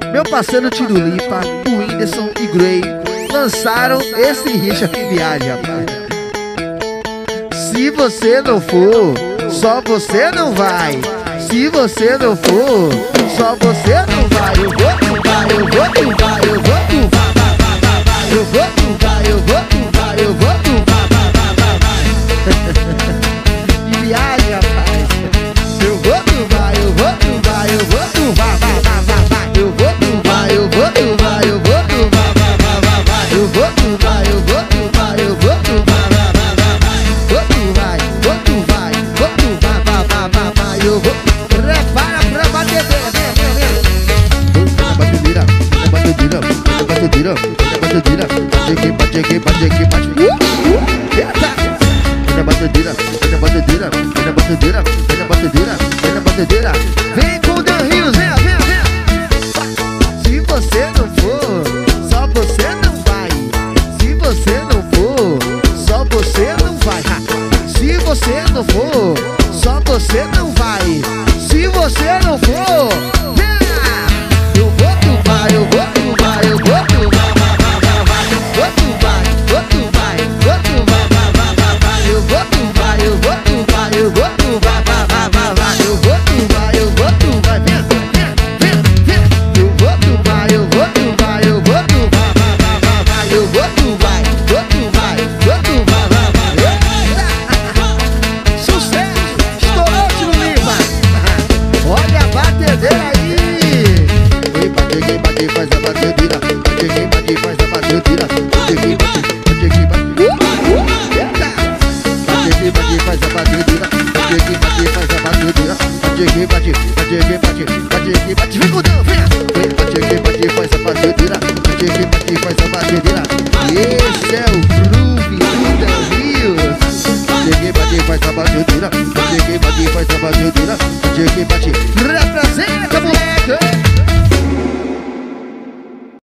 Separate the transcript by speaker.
Speaker 1: Meu parceiro Tiro Lipa, o Whindersson e Gray lançaram esse Richard que viaja, rapaz. Se você não for, só você não vai. Se você não for, só você não vai. Eu vou, tu vai, eu vou, tu vai, eu vou, tu vai, vai, vai, vai, vai. Eu vou, tu vai, eu vou, tu vai, eu vou, tu vai, vai, vai, vai, vai. Que viagem, rapaz. Eu vou, tu vai, eu vou, tu vai, eu vou, tu vai, vai, vai, vai, vai. Eu vou, tu vai, eu vou, tu vai, eu vou, tu vai, vai, vai, vai, vai. Eu vou, tu vai, eu vou, tu vai, eu vou, tu vai, vai, vai, vai, vai. Vou, tu vai, vou, tu vai, vou, tu vai, vai, vai, vai, vai. Eu vou. Prepara pra batedeira, vem, vem, vem. Batedeira, batedeira, batedeira, batedeira. Bate, bate, bate, bate. Eita! Batedeira, batedeira, batedeira, batedeira, batedeira. Vem com o Dan Rios, vem, vem, vem. Se você não for, só você não vai. Se você não for, só você não vai. Se você não for, só você não vai. Se você não for, vem. Eu vou, tu vai, eu vou, tu vai, eu vou, tu vai, vai, vai, vai, vai. Vou, tu vai, vou, tu vai, vou, tu vai, vai, vai, vai, vai. Eu vou, tu vai, eu vou, tu vai, eu vou, tu vai, vai, vai, vai, vai. Eu vou, tu vai, eu vou, tu vai, vem, vem, vem, vem. Eu vou, tu vai, eu vou, tu vai, eu vou, tu vai, vai, vai, vai, vai. Eu vou, tu vai, vou, tu vai, vou, tu vai, vai, vai. Sucesso! Estourou, Tiro Lipa! Olha a batedeira aí! Quem bate, faz a batedeira. Bate, quem bate, faz a batedeira. Bate, quem bate, bate, quem bate. Eita! Bate, quem bate, faz a batedeira. Bate, quem bate, faz a batedeira. Bate, quem bate, bate, quem bate. Bate, quem bate, vem com o Deus, vem! Bate, quem bate, faz a batedeira. Bate, quem bate, faz a batedeira. Esse é o groove do Dan Rios. Bate, quem bate, faz a batedeira. Bate, quem bate, faz a batedeira. Bate, quem bate,